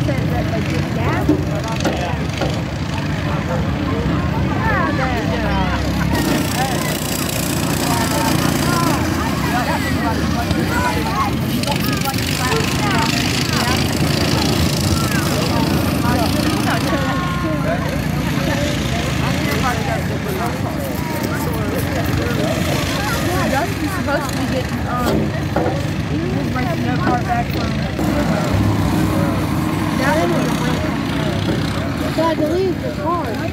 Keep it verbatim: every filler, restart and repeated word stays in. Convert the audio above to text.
said that they did gas. You're supposed to be getting um breaking no car back from now they want to break. Dad, to leave the car.